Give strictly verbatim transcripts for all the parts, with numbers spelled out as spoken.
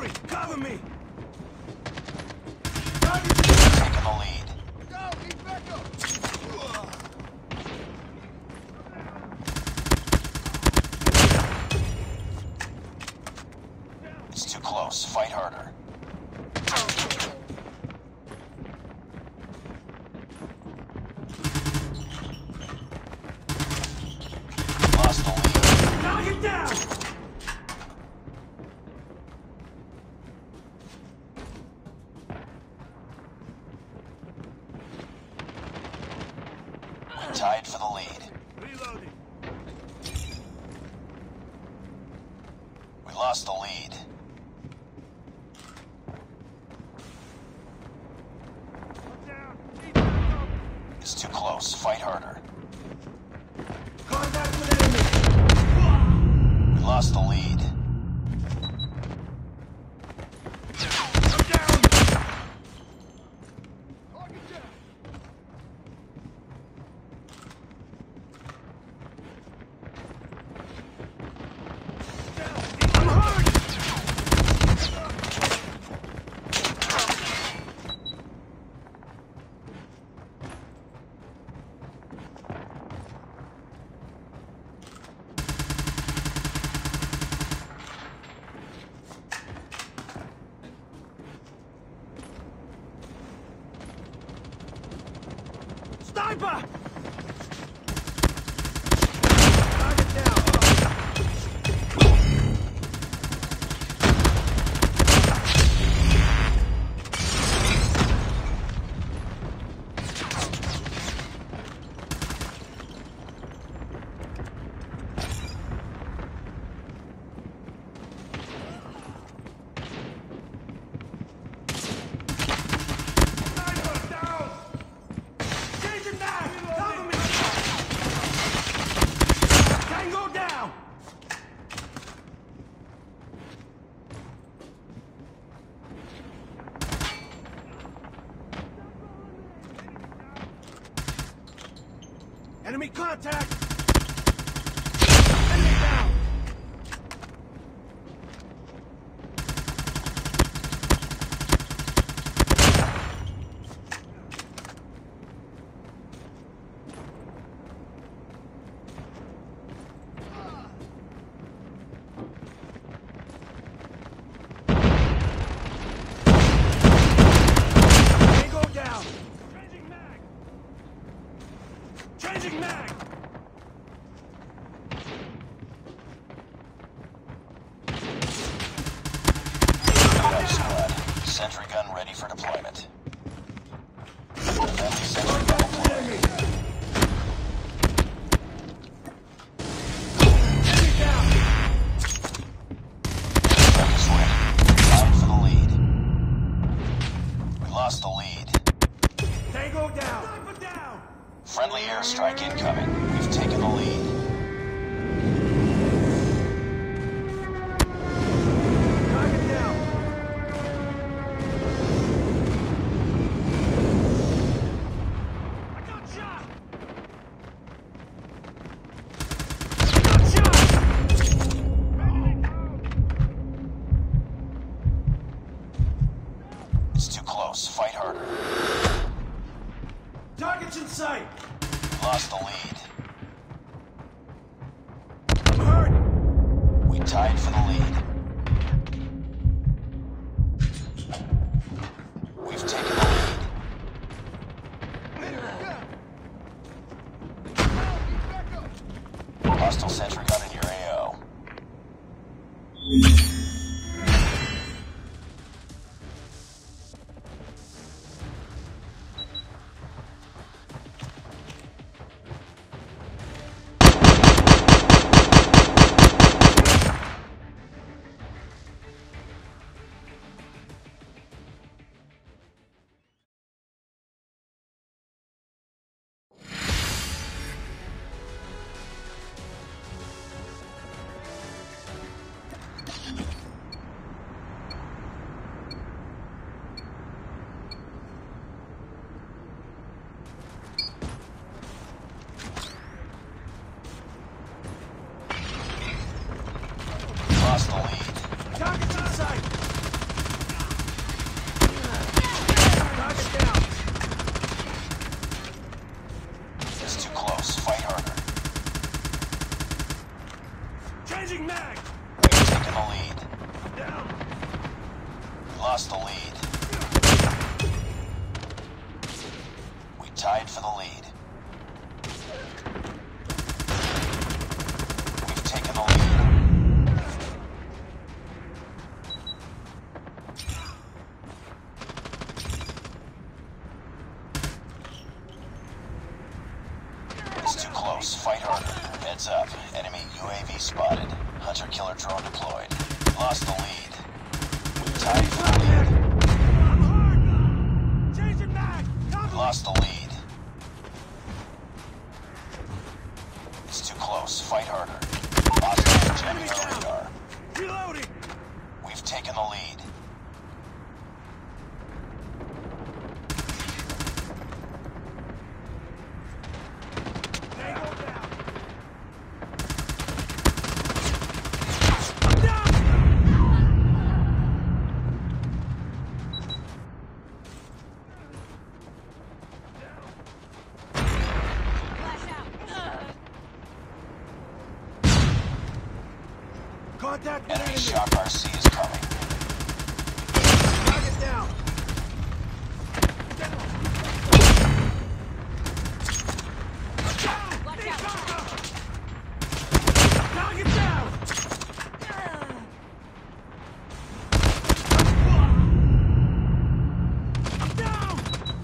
moving! Cover me! Taking the lead. Go! Keep back up! It's too close. Fight harder. Lost the lead. Target down! We tied for the lead. Reloading. We lost the lead. Down. Keep back up. It's too close. Fight harder. Contact with enemy! We lost the lead. I'm down! Target down! I'm hurt! Sniper! Target down! Sniper down! Changing back! Cover me! Tango down! Enemy contact! Enemy down! Tango down! Changing mag! Changing mag! Good up, squad. Sentry gun ready for deployment. Friendly sentry gun deployed. Enemy! Enemy down! Perk is ready. Tied for the lead. We lost the lead. Tango down! Sniper down! Friendly airstrike incoming. We've taken the lead. Target down! I got shot! Got shot! It's too close. Fight harder. Target's in sight! We lost the lead. I'm hurt! We tied for the lead. We've taken the lead. Hostile sentry gun in your A O. Lost the lead. We tied for the lead. We've taken the lead. It's too close. Fight harder. Heads up. Enemy U A V spotted. Hunter-killer drone deployed. Lost the lead. We tied for the lead. I'm hard! Changing mag! Cover! Lost the lead. It's too close. Fight harder. Lost jamming our radar. Reloading! We've taken the lead. Tango down! Contact with Enemy enemy! shock R C is coming. Target down! Watch out. Target down! I'm down!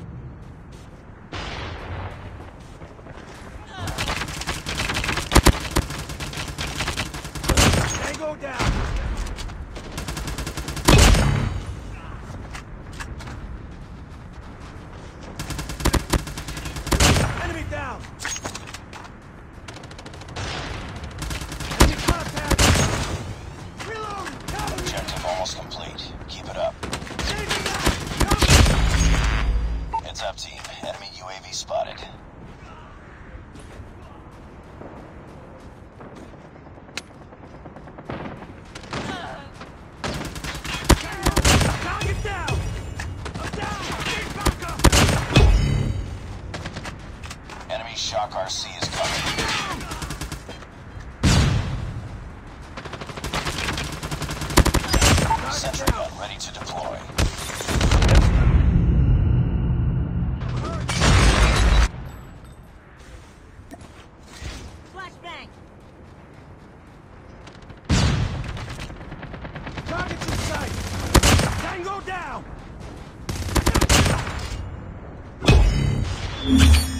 Tango down! Enemy down! Enemy contact! Reload! Cover me! Objective almost complete. Keep it up. Changing mag! Cover! Heads up, team. Enemy U A V spotted. Target down! I'm down! Need backup! Enemy shock R C is coming. Sentry gun ready to deploy. Flashbang. Target's in sight! Tango down!